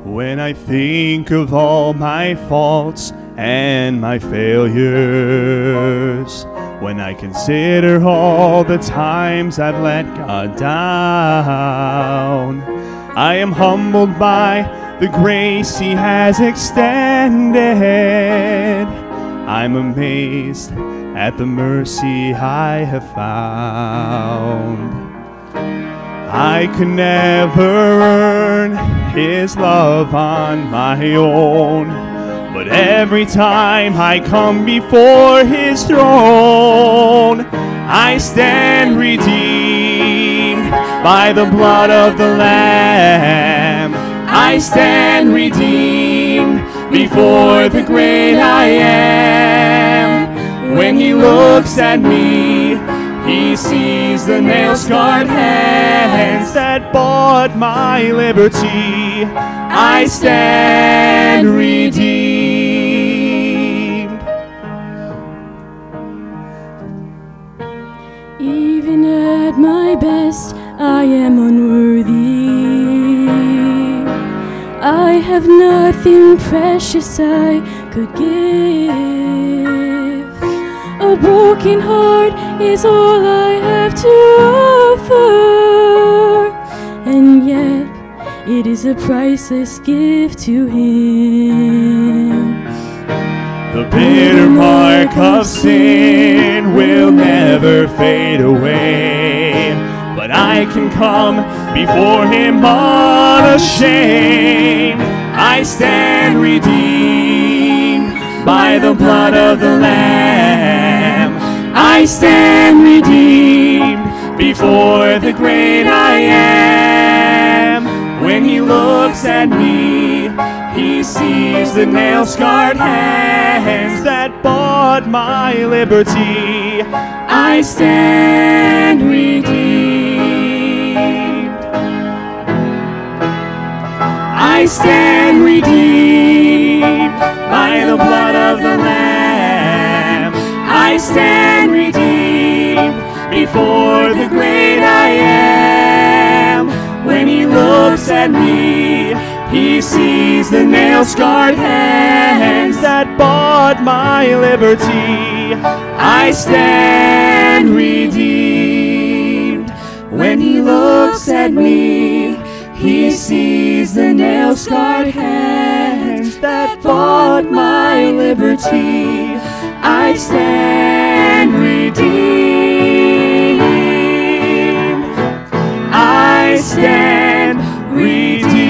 When I think of all my faults and my failures, when I consider all the times I've let God down, I am humbled by the grace He has extended. I'm amazed at the mercy I have found. I could never earn His love on my own, but every time I come before His throne, I stand redeemed by the blood of the Lamb. I stand redeemed before the great I Am. When He looks at me, He sees the nail-scarred hands that bought my liberty. I stand redeemed. Even at my best, I am unworthy. I have nothing precious I could give. A broken heart is all I have to offer, and yet it is a priceless gift to Him. The bitter mark of sin will never fade away, but I can come before Him unashamed. I stand redeemed by the blood of the Lamb. I stand redeemed before the great I Am. When He looks at me, He sees the nail-scarred hands that bought my liberty. I stand redeemed. I stand redeemed by the blood of the Lamb. I stand redeemed before the great I Am. When He looks at me, He sees the nail-scarred hands that bought my liberty. I stand redeemed. When He looks at me, He sees the nail-scarred hands that bought my liberty. I stand redeemed. I stand redeemed.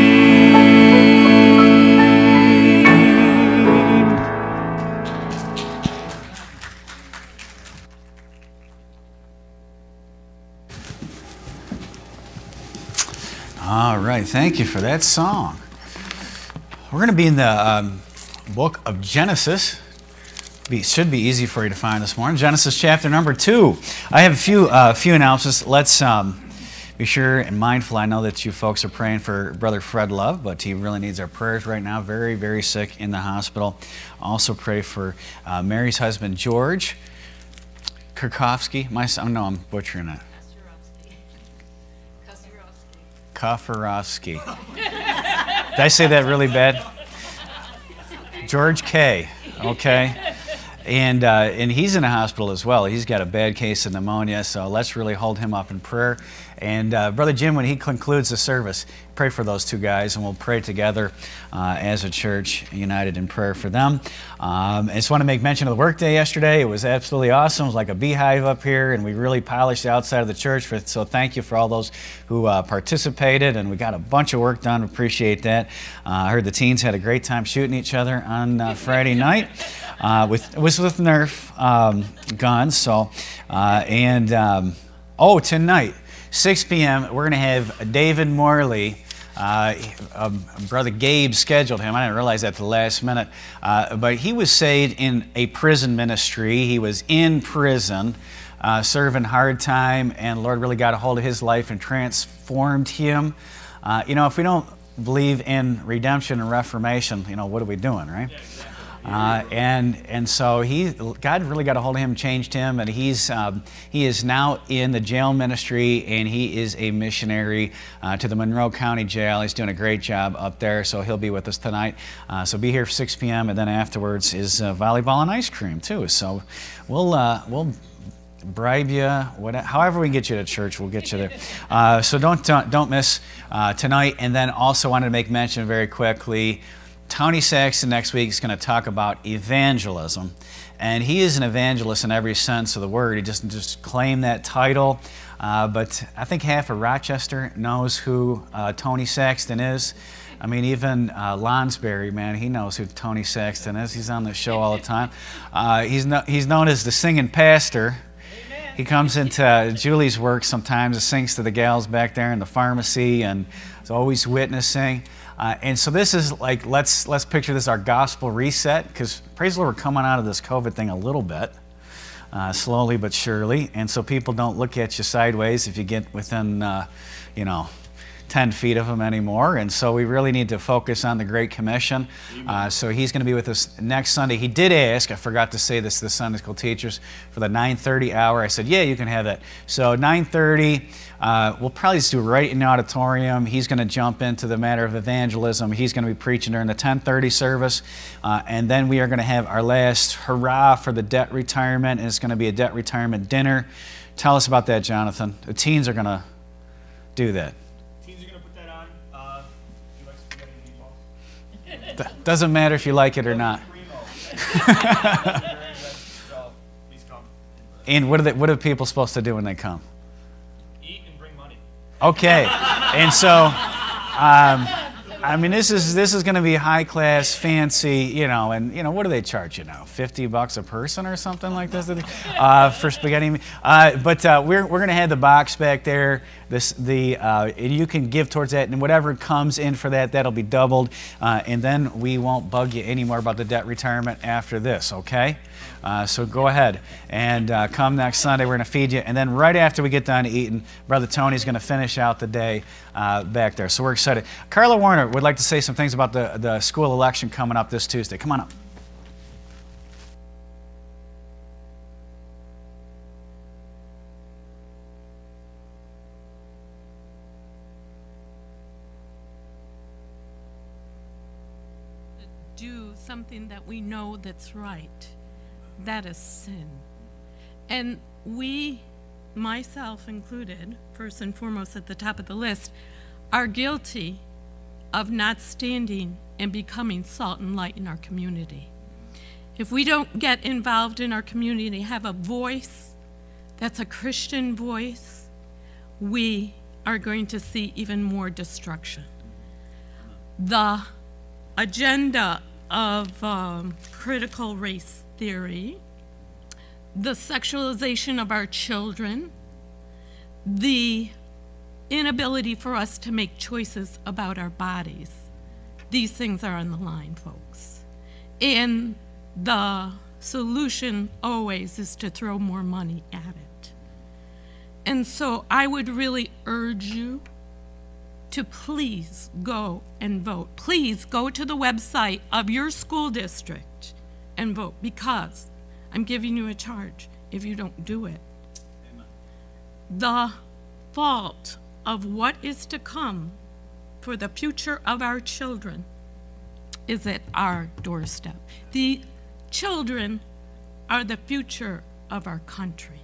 All right, thank you for that song. We're going to be in the book of Genesis. Should be easy for you to find this morning. Genesis chapter number 2. I have a few announcements. Let's be sure and mindful. I know that you folks are praying for Brother Fred Love, but he really needs our prayers right now. Very, very sick in the hospital. Also pray for Mary's husband, George Kurkowski. No, I'm butchering it. Kafarowski. Did I say that really bad? George K. Okay. And he's in the hospital as well. He's got a bad case of pneumonia, so let's really hold him up in prayer. And Brother Jim, when he concludes the service, pray for those two guys, and we'll pray together as a church, united in prayer for them. I just want to make mention of the workday yesterday. It was absolutely awesome. It was like a beehive up here, and we really polished the outside of the church. So thank you for all those who participated, and we got a bunch of work done. Appreciate that. I heard the teens had a great time shooting each other on Friday night. It was with Nerf guns. So, tonight, 6 p.m., we're going to have David Morley. Brother Gabe scheduled him. I didn't realize that at the last minute. But he was saved in a prison ministry. He was in prison, serving hard time, and the Lord really got a hold of his life and transformed him. If we don't believe in redemption and reformation, what are we doing, right? And so God really got a hold of him, changed him, and he is now in the jail ministry, and he is a missionary to the Monroe County Jail. He's doing a great job up there, so he'll be with us tonight. So be here for 6 p.m., and then afterwards is volleyball and ice cream too. So we'll bribe you, however we can get you to church, we'll get you there. So don't miss tonight. And then also wanted to make mention very quickly, Tony Saxton next week is going to talk about evangelism. And he is an evangelist in every sense of the word. He doesn't just claim that title, but I think half of Rochester knows who Tony Saxton is. I mean, even Lonsberry, man, he knows who Tony Saxton is. He's on the show all the time. He's known as the singing pastor. He comes into Julie's work sometimes and sings to the gals back there in the pharmacy, and is always witnessing. And so this is like, let's picture this our gospel reset, because praise the Lord, we're coming out of this COVID thing a little bit, slowly but surely. And so people don't look at you sideways if you get within, 10 feet of him anymore. And so we really need to focus on the Great Commission. So he's going to be with us next Sunday. He did ask, I forgot to say this to the Sunday school teachers, for the 9:30 hour. I said, yeah, you can have that. So 9:30, we'll probably just do it right in the auditorium. He's going to jump into the matter of evangelism. He's going to be preaching during the 10:30 service. And then we are going to have our last hurrah for the debt retirement. And it's going to be a debt retirement dinner. Tell us about that, Jonathan. The teens are going to do that. Doesn't matter if you like it or not. And what are people supposed to do when they come? Eat and bring money. Okay. And so, I mean, this is going to be high class, fancy, and what do they charge you now? $50 a person or something like this for spaghetti. But we're going to have the box back there. You can give towards that, and whatever comes in for that, that'll be doubled. And then we won't bug you anymore about the debt retirement after this. Okay. So go ahead and come next Sunday. We're going to feed you. And then right after we get done eating, Brother Tony's going to finish out the day back there. So we're excited. Carla Warner would like to say some things about the school election coming up this Tuesday. Come on up. Do something that we know that's right. That is sin. And we, myself included, first and foremost at the top of the list, are guilty of not standing and becoming salt and light in our community. If we don't get involved in our community, have a voice that's a Christian voice, we are going to see even more destruction. The agenda of critical race theory, the sexualization of our children, the inability for us to make choices about our bodies. These things are on the line, folks. And the solution always is to throw more money at it. And so I would really urge you to please go and vote. Please go to the website of your school district and vote, because I'm giving you a charge if you don't do it. Amen. The fault of what is to come for the future of our children is at our doorstep. The children are the future of our country.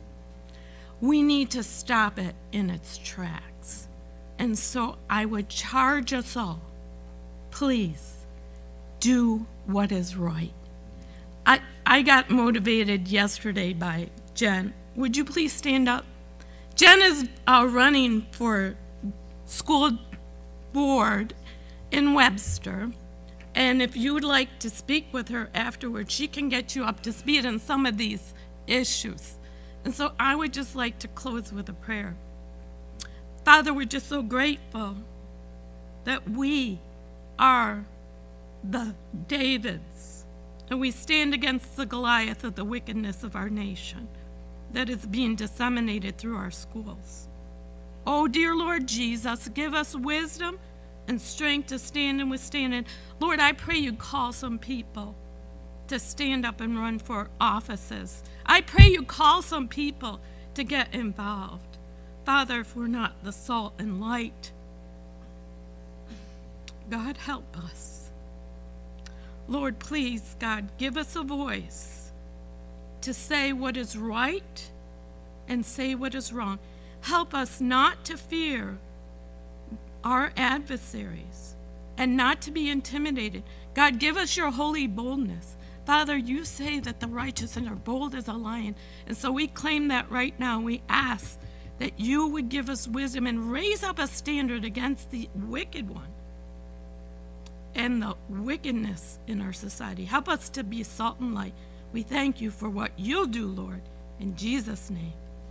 We need to stop it in its tracks. And so I would charge us all, please do what is right. I got motivated yesterday by Jen. Would you please stand up? Jen is running for school board in Webster. And if you would like to speak with her afterwards, she can get you up to speed on some of these issues. And so I would just like to close with a prayer. Father, we're just so grateful that we are the Davids, and we stand against the Goliath of the wickedness of our nation that is being disseminated through our schools. Oh, dear Lord Jesus, give us wisdom and strength to stand and withstand it. Lord, I pray you call some people to stand up and run for offices. I pray you call some people to get involved. Father, if we're not the salt and light, God, help us. Lord, please, God, give us a voice to say what is right and say what is wrong. Help us not to fear our adversaries and not to be intimidated. God, give us your holy boldness. Father, you say that the righteous are bold as a lion, and so we claim that right now. We ask that you would give us wisdom and raise up a standard against the wicked one and the wickedness in our society. Help us to be salt and light. We thank you for what you'll do, Lord, in Jesus' name.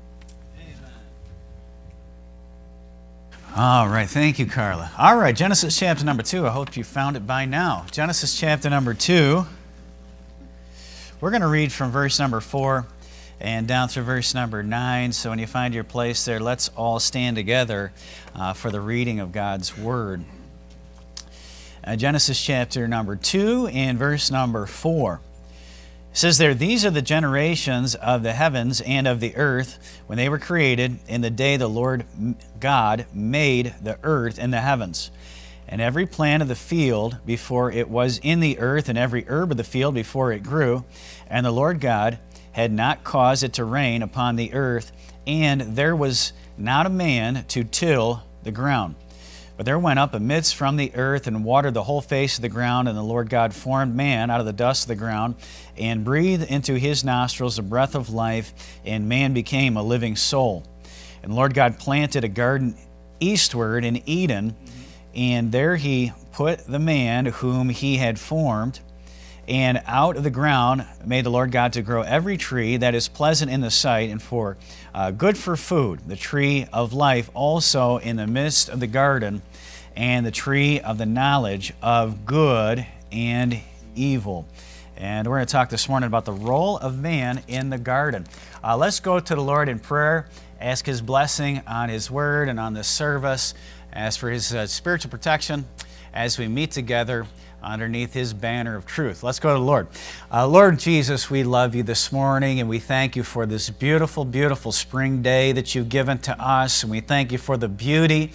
All right, thank you, Carla. All right, Genesis chapter number 2. I hope you found it by now. Genesis chapter number 2. We're going to read from verse number 4 and down through verse number 9. So when you find your place there, let's all stand together for the reading of God's Word. Genesis chapter number 2 and verse number 4. It says there, "These are the generations of the heavens and of the earth when they were created in the day the Lord God made the earth and the heavens. And every plant of the field before it was in the earth, and every herb of the field before it grew. And the Lord God had not caused it to rain upon the earth, and there was not a man to till the ground. But there went up a mist from the earth and watered the whole face of the ground, and the Lord God formed man out of the dust of the ground, and breathed into his nostrils the breath of life, and man became a living soul. And the Lord God planted a garden eastward in Eden, and there he put the man whom he had formed. And out of the ground made the Lord God to grow every tree that is pleasant in the sight and for good for food, the tree of life also in the midst of the garden, and the tree of the knowledge of good and evil." And we're going to talk this morning about the role of man in the garden. Let's go to the Lord in prayer, ask His blessing on His Word and on this service, ask for His spiritual protection as we meet together underneath His banner of truth. Let's go to the Lord. Lord Jesus, we love you this morning, and we thank you for this beautiful, beautiful spring day that you've given to us, and we thank you for the beauty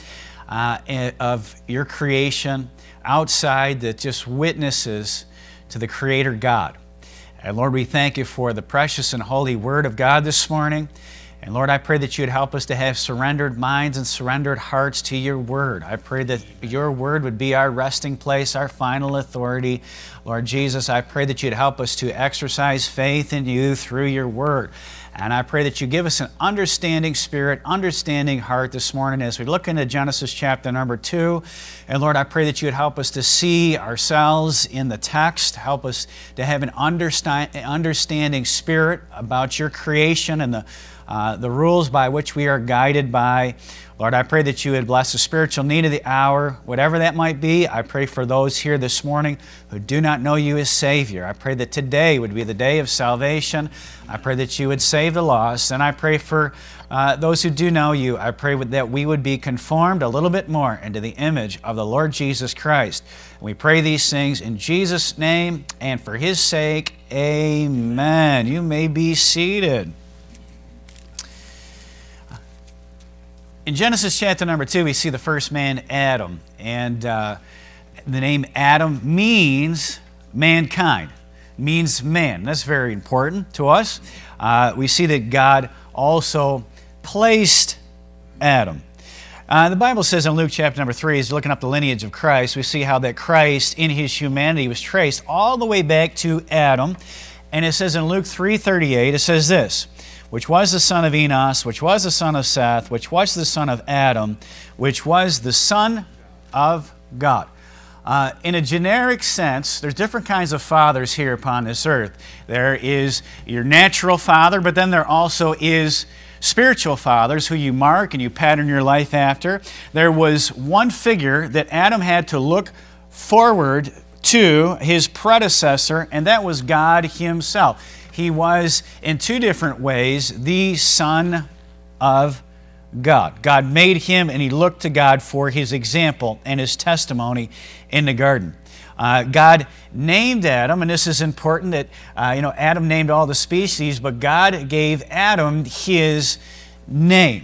of your creation outside that just witnesses to the Creator God. And Lord, we thank you for the precious and holy Word of God this morning. And Lord, I pray that you'd help us to have surrendered minds and surrendered hearts to your Word. I pray that your Word would be our resting place, our final authority. Lord Jesus, I pray that you'd help us to exercise faith in you through your Word. And I pray that you give us an understanding spirit, understanding heart this morning as we look into Genesis chapter number 2. And Lord, I pray that you would help us to see ourselves in the text, help us to have an understanding spirit about your creation and the rules by which we are guided by. Lord, I pray that you would bless the spiritual need of the hour, whatever that might be. I pray for those here this morning who do not know you as Savior. I pray that today would be the day of salvation. I pray that you would save the lost. And I pray for those who do know you. I pray that we would be conformed a little bit more into the image of the Lord Jesus Christ. And we pray these things in Jesus' name and for His sake. Amen. You may be seated. In Genesis chapter number 2, we see the first man, Adam. And the name Adam means mankind, means man. That's very important to us. We see that God also placed Adam. The Bible says in Luke chapter number 3, as looking up the lineage of Christ, we see how that Christ in His humanity was traced all the way back to Adam. And it says in Luke 3:38, it says this, "Which was the son of Enos, which was the son of Seth, which was the son of Adam, which was the son of God." In a generic sense, there's different kinds of fathers here upon this earth. There is your natural father, but then there also is spiritual fathers who you mark and you pattern your life after. There was one figure that Adam had to look forward to, his predecessor, and that was God Himself. He was, in two different ways, the Son of God. God made him, and he looked to God for his example and his testimony in the garden. God named Adam, and this is important that, Adam named all the species, but God gave Adam his name.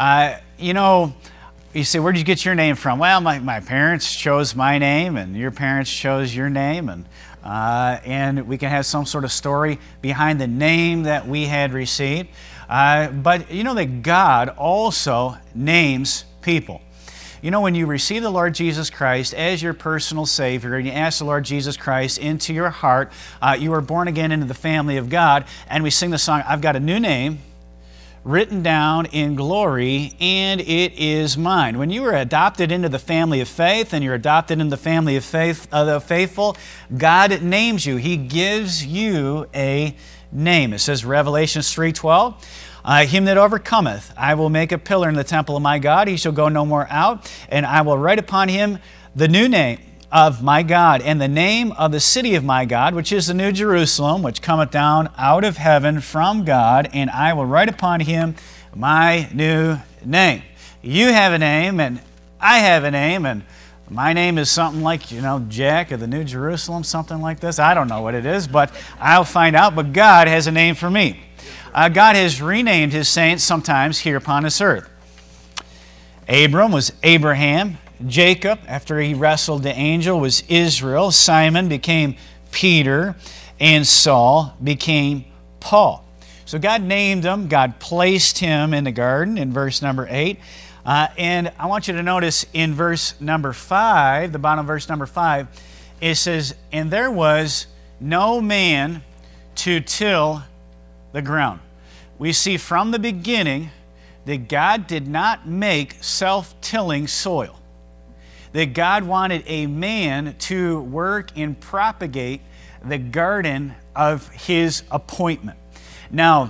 You say, where did you get your name from? Well, my parents chose my name, and your parents chose your name, and we can have some sort of story behind the name that we had received. But you know that God also names people. You know, when you receive the Lord Jesus Christ as your personal Savior and you ask the Lord Jesus Christ into your heart, you are born again into the family of God, and we sing the song, I've got a new name written down in glory, and it is mine. When you are adopted into the family of faith and you're adopted into the family of faith, the faithful, God names you. He gives you a name. It says Revelation 3:12, him that overcometh, I will make a pillar in the temple of my God. He shall go no more out, and I will write upon him the new name of my God, and the name of the city of my God, which is the New Jerusalem, which cometh down out of heaven from God, and I will write upon him my new name. You have a name, and I have a name, and my name is something like, Jack of the New Jerusalem, something like this. I don't know what it is, but I'll find out, but God has a name for me. God has renamed his saints sometimes here upon this earth. Abram was Abraham. Jacob, after he wrestled the angel, was Israel. Simon became Peter, and Saul became Paul. So God named him. God placed him in the garden in verse number 8. And I want you to notice in verse number 5, the bottom of verse number 5, it says, and there was no man to till the ground. We see from the beginning that God did not make self-tilling soil. That God wanted a man to work and propagate the garden of his appointment. Now,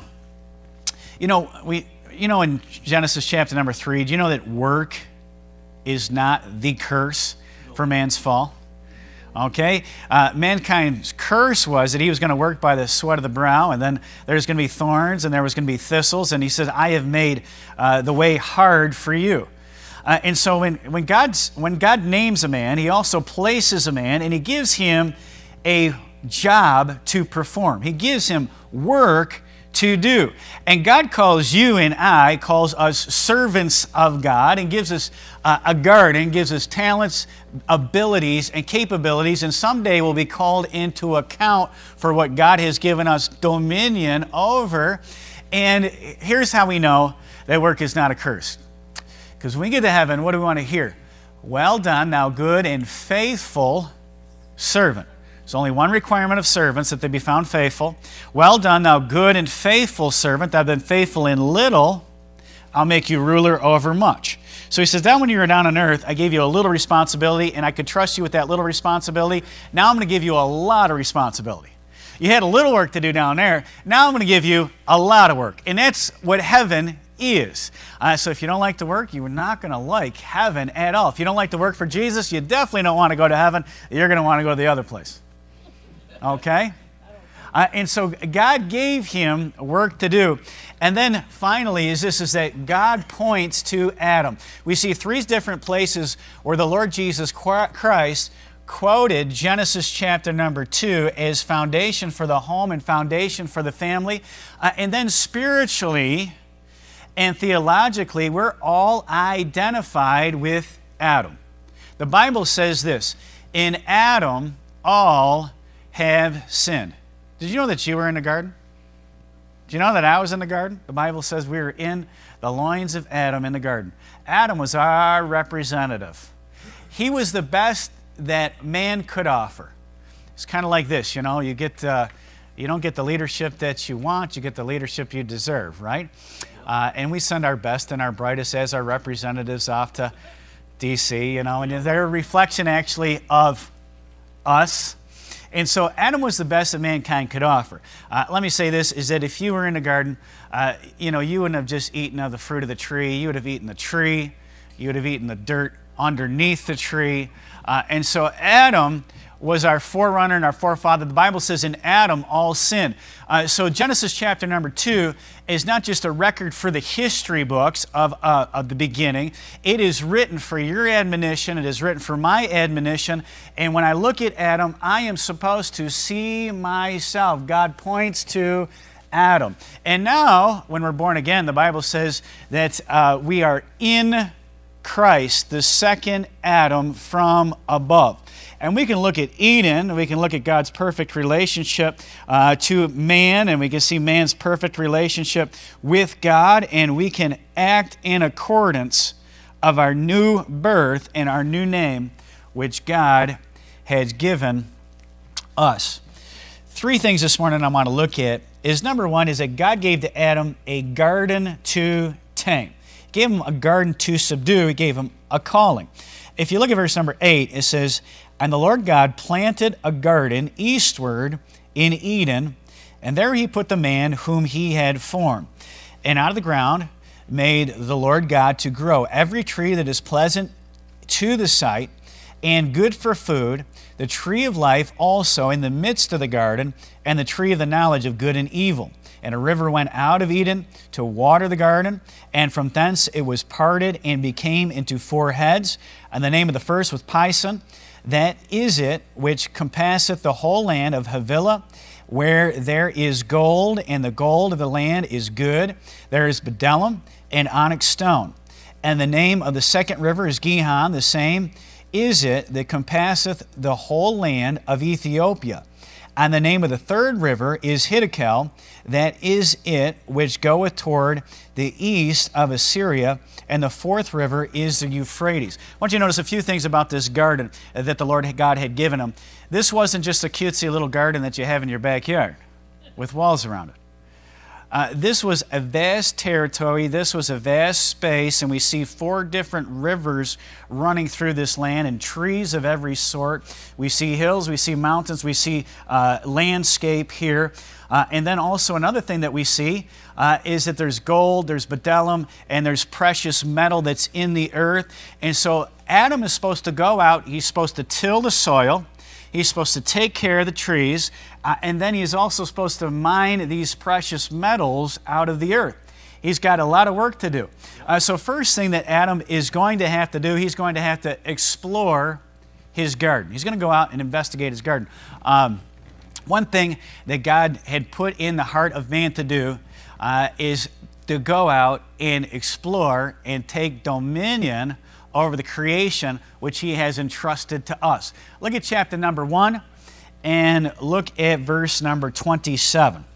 in Genesis chapter number 3, do you know that work is not the curse for man's fall? Okay? Mankind's curse was that he was going to work by the sweat of the brow, and then there's going to be thorns, and there was going to be thistles, and he says, I have made the way hard for you. And so when God names a man, he also places a man, and he gives him a job to perform. He gives him work to do. And God calls you and I, calls us servants of God, and gives us a garden, gives us talents, abilities, and capabilities, and someday we'll be called into account for what God has given us dominion over. And here's how we know that work is not a curse. Because when we get to heaven, what do we want to hear? Well done, thou good and faithful servant. There's only one requirement of servants, that they be found faithful. Well done, thou good and faithful servant. Thou hast been faithful in little, I'll make you ruler over much. So he says, down when you were down on earth, I gave you a little responsibility, and I could trust you with that little responsibility. Now I'm going to give you a lot of responsibility. You had a little work to do down there. Now I'm going to give you a lot of work. And that's what heaven is. So if you don't like to work, you're not going to like heaven at all. If you don't like to work for Jesus, you definitely don't want to go to heaven. You're going to want to go to the other place. Okay? And so God gave him work to do. And then finally is that God points to Adam. We see 3 different places where the Lord Jesus Christ quoted Genesis chapter number 2 as foundation for the home and foundation for the family. And then spiritually and theologically, we're all identified with Adam. The Bible says this, in Adam all have sinned. Did you know that you were in the garden? Did you know that I was in the garden? The Bible says we were in the loins of Adam in the garden. Adam was our representative. He was the best that man could offer. It's kind of like this, you don't get the leadership that you want, you get the leadership you deserve, right? And we send our best and our brightest as our representatives off to D.C., and they're a reflection actually of us. And so Adam was the best that mankind could offer. Let me say this, is that if you were in the garden, you wouldn't have just eaten of the fruit of the tree. You would have eaten the tree. You would have eaten the dirt underneath the tree. And so Adam was our forerunner and our forefather. The Bible says in Adam all sinned. So Genesis chapter number 2 is not just a record for the history books of the beginning. It is written for your admonition. It is written for my admonition. And when I look at Adam, I am supposed to see myself. God points to Adam. And now, when we're born again, the Bible says that we are in Christ, the second Adam from above. And we can look at Eden, we can look at God's perfect relationship to man, and we can see man's perfect relationship with God, and we can act in accordance of our new birth and our new name, which God has given us. Three things this morning I want to look at is, number one, is that God gave to Adam a garden to tame. He gave him a garden to subdue. He gave him a calling. If you look at verse number 8, it says, "And the Lord God planted a garden eastward in Eden, and there he put the man whom he had formed. And out of the ground made the Lord God to grow every tree that is pleasant to the sight and good for food, the tree of life also in the midst of the garden, and the tree of the knowledge of good and evil. And a river went out of Eden to water the garden, and from thence it was parted and became into 4 heads. And the name of the first was Pison. That is it which compasseth the whole land of Havilah, where there is gold, and the gold of the land is good. There is bdellium and onyx stone. And the name of the second river is Gihon. The same is it that compasseth the whole land of Ethiopia. And the name of the third river is Hiddekel. That is it which goeth toward the east of Assyria. And the fourth river is the Euphrates." I want you to notice a few things about this garden that the Lord God had given him. This wasn't just a cutesy little garden that you have in your backyard with walls around it. This was a vast territory. This was a vast space, and we see 4 different rivers running through this land and trees of every sort. We see hills, we see mountains, we see landscape here. And then also another thing that we see is that there's gold, there's bdellium, and there's precious metal that's in the earth. And so Adam is supposed to go out, he's supposed to till the soil, he's supposed to take care of the trees, and then he's also supposed to mine these precious metals out of the earth. He's got a lot of work to do. So first thing that Adam is going to have to do, he's going to have to explore his garden. He's going to go out and investigate his garden. One thing that God had put in the heart of man to do is to go out and explore and take dominion over the creation which he has entrusted to us. Look at chapter number 1 and look at verse number 27.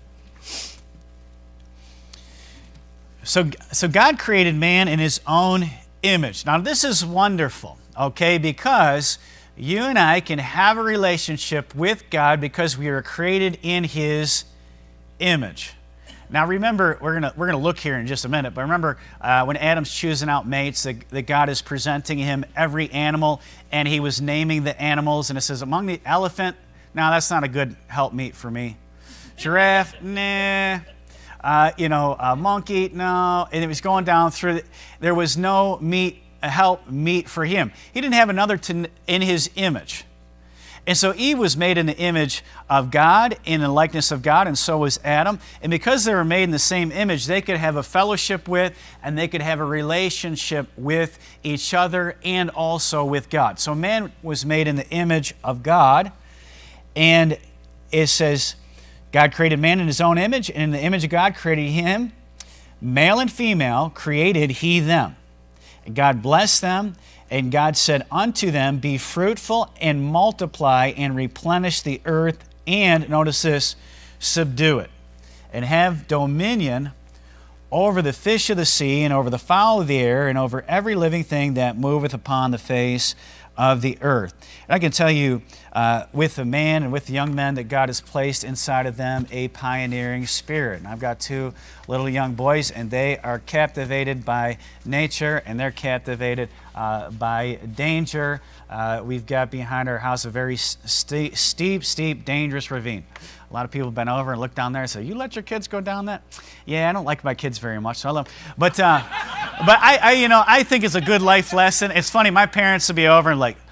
So God created man in his own image. Now this is wonderful, okay, because you and I can have a relationship with God because we are created in his image. Now remember, we're gonna look here in just a minute, but remember when Adam's choosing out mates, that God is presenting him every animal, and he was naming the animals, and it says, among the elephant, no, that's not a good helpmeet for me. Giraffe, nah. Monkey, no. And it was going down through, there was no helpmeet for him. He didn't have another in his image. And so Eve was made in the image of God, in the likeness of God, and so was Adam. And because they were made in the same image, they could have a fellowship with, and they could have a relationship with each other and also with God. So man was made in the image of God, and it says, God created man in his own image, and in the image of God created him, male and female created he them. And God blessed them, and God said unto them, be fruitful and multiply and replenish the earth, and, notice this, subdue it, and have dominion over the fish of the sea, and over the fowl of the air, and over every living thing that moveth upon the face of the earth. And I can tell you, with the man and with the young men, that God has placed inside of them a pioneering spirit. And I've got 2 little young boys, and they are captivated by nature, and they're captivated by danger. We've got behind our house a very steep, dangerous ravine. A lot of people have been over and looked down there and say, you let your kids go down that? Yeah, I don't like my kids very much, so I love them. But I think it's a good life lesson. It's funny, my parents would be over and like,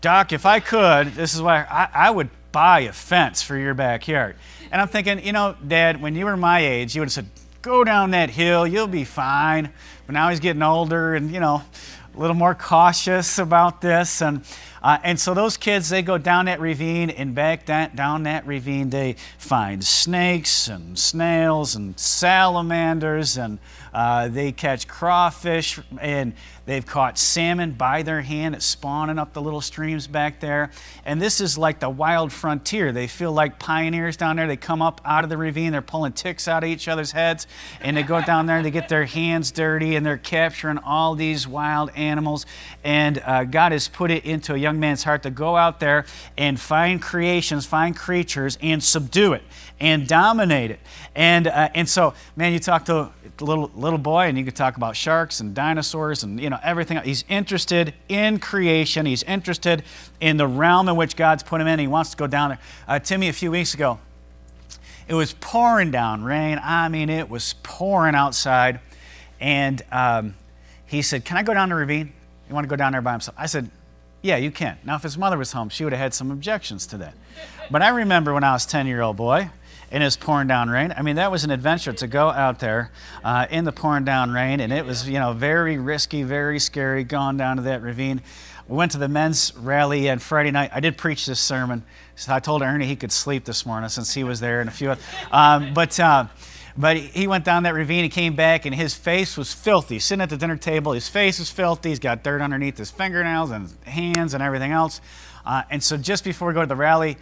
Doc, if I could, this is why I would buy a fence for your backyard. And I'm thinking, you know, Dad, when you were my age, you would have said, go down that hill, you'll be fine. But now he's getting older and, you know, a little more cautious about this. And so those kids, they go down that ravine, and back down that ravine, they find snakes and snails and salamanders, and they catch crawfish, and they've caught salmon by their hand. It's spawning up the little streams back there. And this is like the wild frontier. They feel like pioneers down there. They come up out of the ravine. They're pulling ticks out of each other's heads, and they go down there and they get their hands dirty, and they're capturing all these wild animals. And God has put it into a young man's heart to go out there and find creations, find creatures, and subdue it and dominate it. And so, man, you talk to a little boy, and you could talk about sharks and dinosaurs and, you know, everything. He's interested in creation. He's interested in the realm in which God's put him in. He wants to go down there. Timmy, a few weeks ago, it was pouring down rain. I mean, it was pouring outside. And he said, can I go down the ravine? You want to go down there by himself? I said, yeah, you can. Now, if his mother was home, she would have had some objections to that. But I remember when I was a 10-year-old boy, and it was pouring down rain. I mean, that was an adventure to go out there in the pouring down rain, and it was, you know, very risky, very scary going down to that ravine. We went to the men's rally on Friday night. I did preach this sermon. So I told Ernie he could sleep this morning since he was there, and a few other. But he went down that ravine, he came back, and his face was filthy. Sitting at the dinner table, his face was filthy. He's got dirt underneath his fingernails and his hands and everything else. And so just before we go to the rally,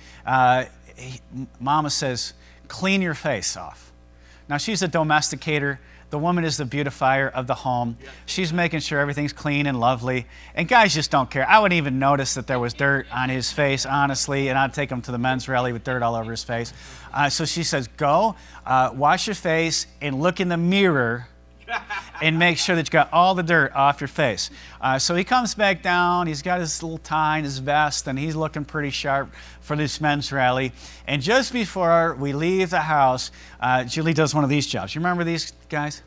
Mama says, clean your face off. Now, she's a domesticator. The woman is the beautifier of the home. She's making sure everything's clean and lovely. And guys just don't care. I wouldn't even notice that there was dirt on his face, honestly, and I'd take him to the men's rally with dirt all over his face. So she says, go, wash your face, and look in the mirror and make sure that you got all the dirt off your face. So he comes back down. He's got his little tie and his vest, and he's looking pretty sharp for this men's rally. And just before we leave the house, Julie does one of these jobs. You remember these guys?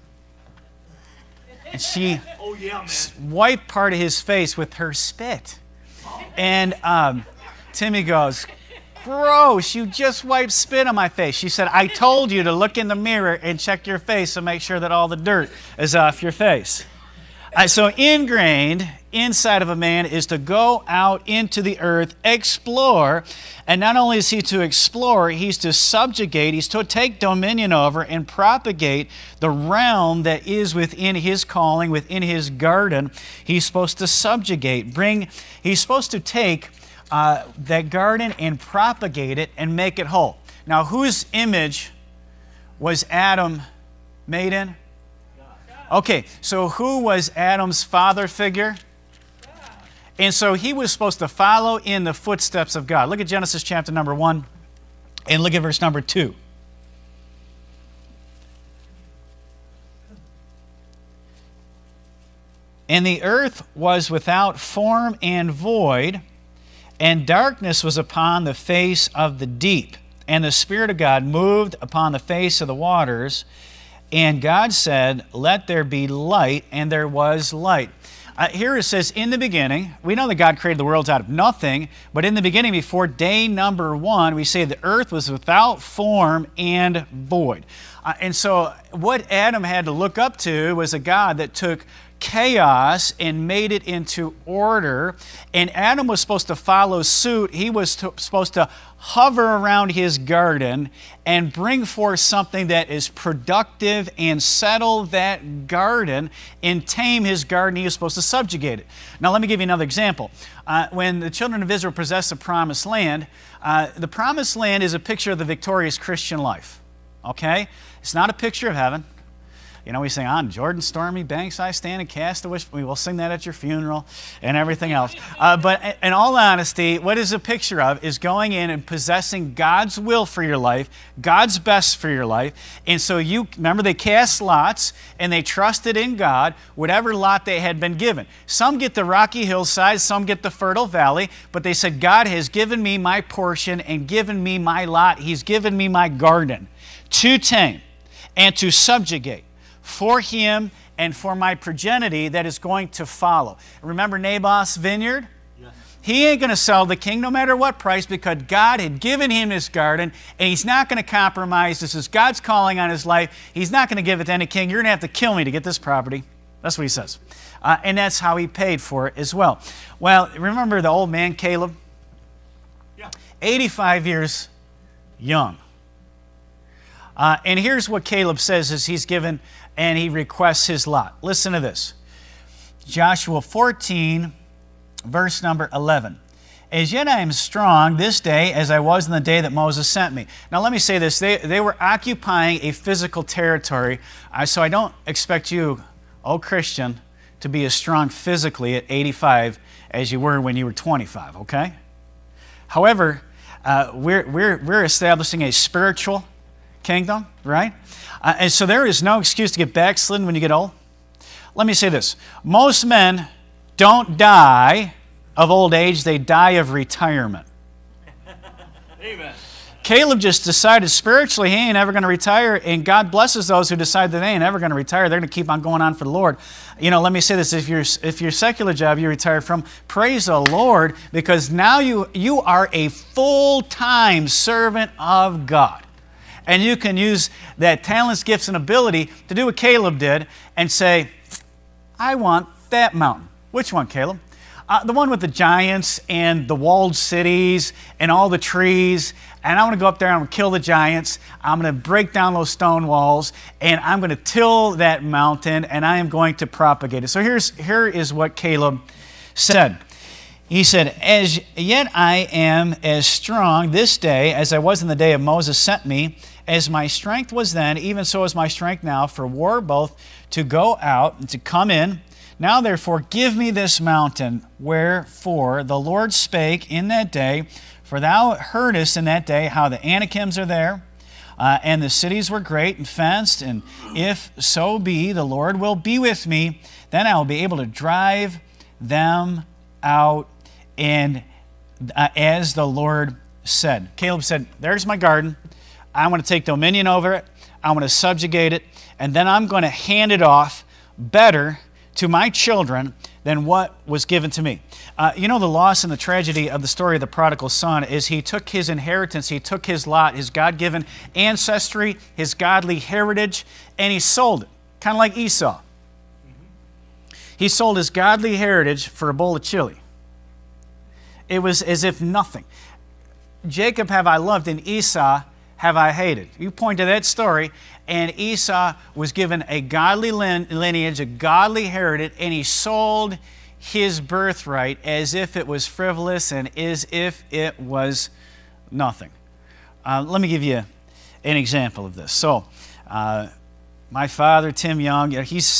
And she wiped part of his face with her spit. And Timmy goes, gross, you just wiped spit on my face. She said, I told you to look in the mirror and check your face and make sure that all the dirt is off your face. So ingrained inside of a man is to go out into the earth, explore, and not only is he to explore, he's to subjugate, he's to take dominion over and propagate the realm that is within his calling, within his garden. He's supposed to subjugate, he's supposed to take that garden and propagate it and make it whole. Now, whose image was Adam made in? Okay, so who was Adam's father figure? And so he was supposed to follow in the footsteps of God. Look at Genesis chapter number 1 and look at verse number 2. And the earth was without form and void, and darkness was upon the face of the deep. And the Spirit of God moved upon the face of the waters. And God said, let there be light, and there was light. Here it says, in the beginning, we know that God created the worlds out of nothing, but in the beginning, before day number 1, we say the earth was without form and void. And so what Adam had to look up to was a God that took chaos and made it into order, and Adam was supposed to follow suit. He was supposed to hover around his garden and bring forth something that is productive and settle that garden and tame his garden. He was supposed to subjugate it. Now let me give you another example. When the children of Israel possessed the promised land is a picture of the victorious Christian life. Okay? It's not a picture of heaven. You know, we sing, on Jordan's stormy banks I stand and cast a wish. We will sing that at your funeral and everything else. But in all honesty, what is a picture of is going in and possessing God's will for your life, God's best for your life. And so you, remember, they cast lots and they trusted in God, whatever lot they had been given. Some get the rocky hillside, some get the fertile valley, but they said, God has given me my portion and given me my lot. He's given me my garden to tame and to subjugate for him and for my progeny that is going to follow. Remember Naboth's vineyard? Yes. He ain't going to sell the king no matter what price, because God had given him this garden, and he's not going to compromise. This is God's calling on his life. He's not going to give it to any king. You're going to have to kill me to get this property. That's what he says. And that's how he paid for it as well. Well, remember the old man Caleb? Yeah. 85 years young. And here's what Caleb says as he's given and he requests his lot. Listen to this. Joshua 14, verse number 11. As yet I am strong this day as I was in the day that Moses sent me. Now let me say this. They were occupying a physical territory. So I don't expect you, oh Christian, to be as strong physically at 85 as you were when you were 25, okay? However, we're establishing a spiritual kingdom, right? And so there is no excuse to get backslidden when you get old. Let me say this. Most men don't die of old age, they die of retirement. Amen. Caleb just decided spiritually he ain't ever going to retire, and God blesses those who decide that they ain't ever going to retire. They're going to keep on going on for the Lord. You know, let me say this. If your secular job you retire from, praise the Lord, because now you are a full-time servant of God. And you can use that talents, gifts, and ability to do what Caleb did and say, I want that mountain. Which one, Caleb? The one with the giants and the walled cities and all the trees. And I want to go up there and I'm going to kill the giants. I'm going to break down those stone walls. And I'm going to till that mountain. And I am going to propagate it. So here is what Caleb said. He said, as yet I am as strong this day as I was in the day of Moses sent me. As my strength was then, even so is my strength now for war, both to go out and to come in. Now therefore give me this mountain, wherefore the Lord spake in that day, for thou heardest in that day how the Anakims are there, and the cities were great and fenced, and if so be the Lord will be with me, then I will be able to drive them out, and as the Lord said. Caleb said, there's my garden. I want to take dominion over it. I want to subjugate it. And then I'm going to hand it off better to my children than what was given to me. You know, the loss and the tragedy of the story of the prodigal son is he took his inheritance, he took his lot, his God-given ancestry, his godly heritage, and he sold it. Kind of like Esau. He sold his godly heritage for a bowl of chili. It was as if nothing. Jacob have I loved, and Esau have I hated. You point to that story, and Esau was given a godly lineage, a godly heritage, and he sold his birthright as if it was frivolous and as if it was nothing. Let me give you an example of this. So, my father, Tim Young,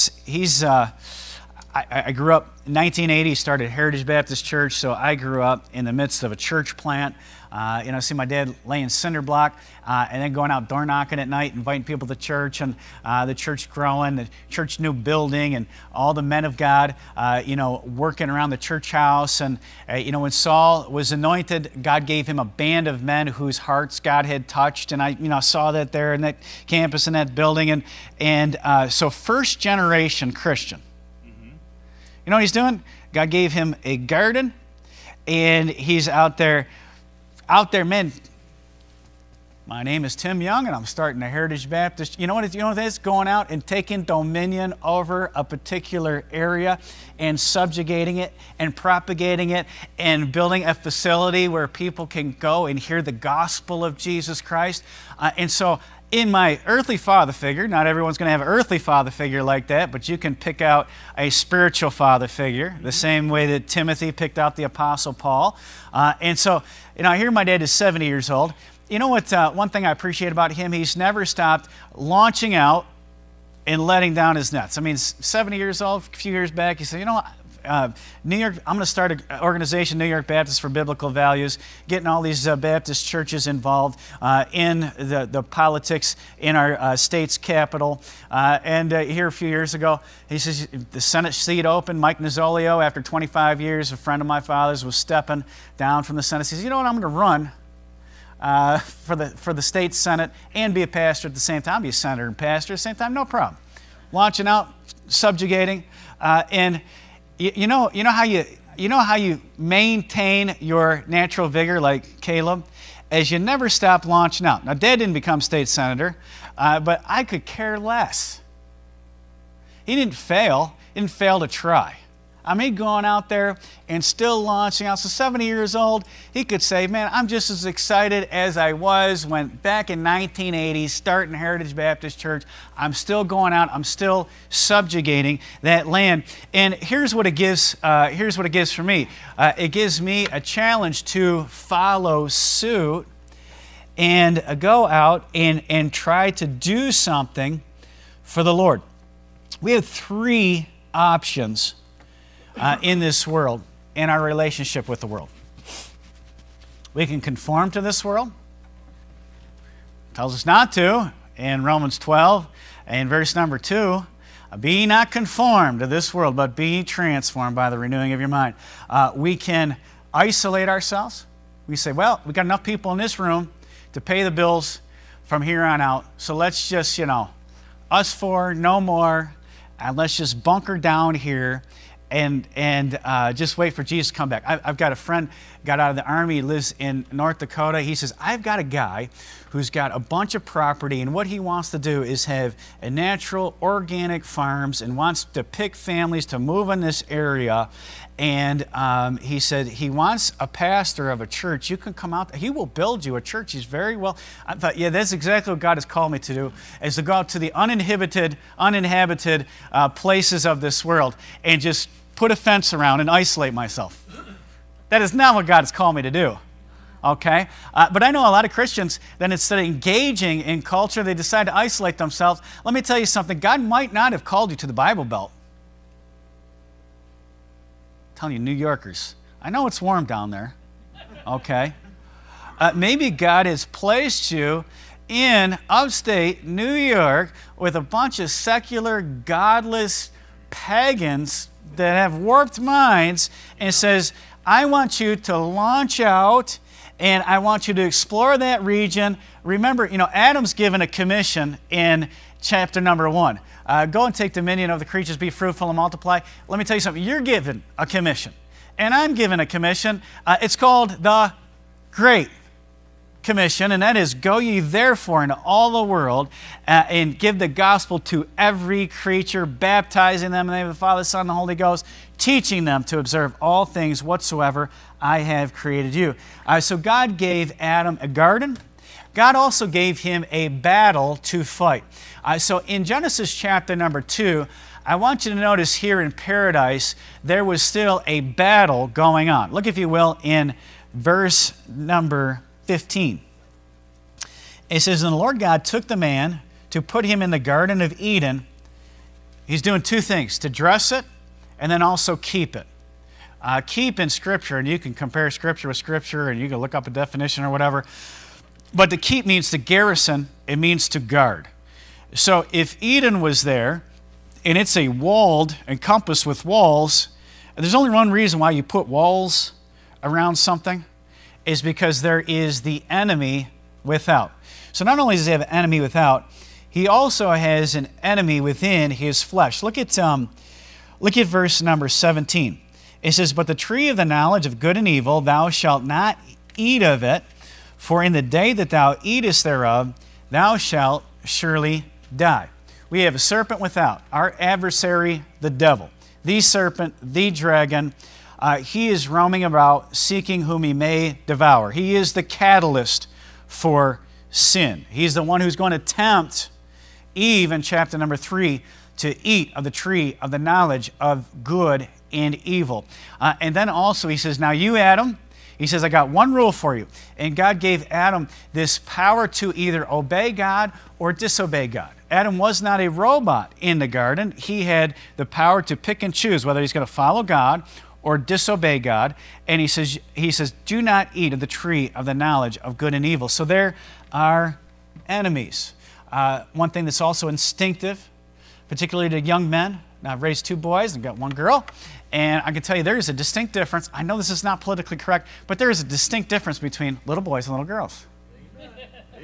I grew up in 1980, started Heritage Baptist Church, so I grew up in the midst of a church plant. See my dad laying cinder block and then going out door knocking at night, inviting people to church, and the church growing, the church new building, and all the men of God, working around the church house. And, when Saul was anointed, God gave him a band of men whose hearts God had touched. And I saw that there in that campus, in that building. So first generation Christian. You know what he's doing? God gave him a garden, and he's out there, man. My name is Tim Young, and I'm starting a Heritage Baptist. You know what it is? Going out and taking dominion over a particular area and subjugating it and propagating it and building a facility where people can go and hear the gospel of Jesus Christ. And so in my earthly father figure, not everyone's going to have an earthly father figure like that, but you can pick out a spiritual father figure, the same way that Timothy picked out the Apostle Paul. And so, here my dad is 70 years old. You know what, one thing I appreciate about him, he's never stopped launching out and letting down his nets. I mean, 70 years old, a few years back, he said, New York, I'm going to start an organization, New York Baptist for Biblical Values, getting all these Baptist churches involved in the politics in our state's capital. Here a few years ago, he says, the Senate seat opened. Mike Nozzolio, after 25 years, a friend of my father's, was stepping down from the Senate. He says, you know what, I'm going to run for the state Senate and be a pastor at the same time, be a senator and pastor at the same time, no problem. Launching out, subjugating, and you know how You know how you maintain your natural vigor like Caleb? As you never stop launching out. Now, Dad didn't become state senator, but I could care less. He didn't fail. He didn't fail to try. I mean, going out there and still launching out. So 70 years old, he could say, man, I'm just as excited as I was when back in 1980, starting Heritage Baptist Church. I'm still going out. I'm still subjugating that land. And here's what it gives for me. It gives me a challenge to follow suit and go out and try to do something for the Lord. We have three options in this world, in our relationship with the world. We can conform to this world. It tells us not to in Romans 12 and verse number 2. Be ye not conformed to this world, but be ye transformed by the renewing of your mind. We can isolate ourselves. We say, well, we got enough people in this room to pay the bills from here on out, so let's just, us four, no more, and let's just bunker down here and just wait for Jesus to come back. I've got a friend, got out of the Army, lives in North Dakota. He says, I've got a guy who's got a bunch of property, and what he wants to do is have a natural, organic farms and wants to pick families to move in this area. And he said he wants a pastor of a church. You can come out. He will build you a church. He's very well. I thought, yeah, that's exactly what God has called me to do, is to go out to the uninhabited places of this world and just put a fence around and isolate myself. That is not what God has called me to do. Okay? But I know a lot of Christians, then instead of engaging in culture, they decide to isolate themselves. Let me tell you something. God might not have called you to the Bible Belt. I'm telling you, New Yorkers, I know it's warm down there. Okay? Maybe God has placed you in upstate New York with a bunch of secular, godless pagans that have warped minds and says, I want you to launch out and I want you to explore that region. Remember, Adam's given a commission in chapter number 1. Go and take dominion of the creatures, be fruitful and multiply. Let me tell you something. You're given a commission. And I'm given a commission. It's called the Great Commission, and that is, go ye therefore into all the world and give the gospel to every creature, baptizing them in the name of the Father, Son, and the Holy Ghost, teaching them to observe all things whatsoever I have created you. So God gave Adam a garden. God also gave him a battle to fight. So in Genesis chapter number 2, I want you to notice here in paradise, there was still a battle going on. Look, if you will, in verse number 15. It says, and the Lord God took the man to put him in the Garden of Eden. He's doing two things, to dress it and then also keep it. Keep in Scripture, and you can compare Scripture with Scripture, and you can look up a definition or whatever. But to keep means to garrison, it means to guard. So if Eden was there, and it's a walled, encompassed with walls, there's only one reason why you put walls around something, is because there is the enemy without. So not only does he have an enemy without, he also has an enemy within his flesh. Look at verse number 17. It says, but the tree of the knowledge of good and evil, thou shalt not eat of it, for in the day that thou eatest thereof, thou shalt surely die. We have a serpent without, our adversary, the devil, the serpent, the dragon. He is roaming about seeking whom he may devour. He is the catalyst for sin. He's the one who's going to tempt Eve in chapter number 3 to eat of the tree of the knowledge of good and evil. And then also he says, now you, Adam, he says, I got one rule for you. And God gave Adam this power to either obey God or disobey God. Adam was not a robot in the garden. He had the power to pick and choose whether he's going to follow God or disobey God. And he says, do not eat of the tree of the knowledge of good and evil. So there are enemies. One thing that's also instinctive, particularly to young men. Now, I've raised 2 boys and got 1 girl. And I can tell you there is a distinct difference. I know this is not politically correct, but there is a distinct difference between little boys and little girls.